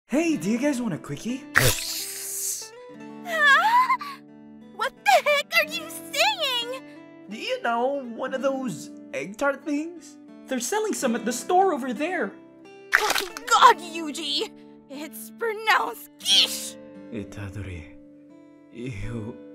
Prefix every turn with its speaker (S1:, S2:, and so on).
S1: Hey, do you guys want a quickie?
S2: What the heck are you saying?
S1: Do you know, one of those egg tart things? They're selling some at the store over there.
S2: Oh God, Yuji! It's pronounced quiche!
S1: Itadori, you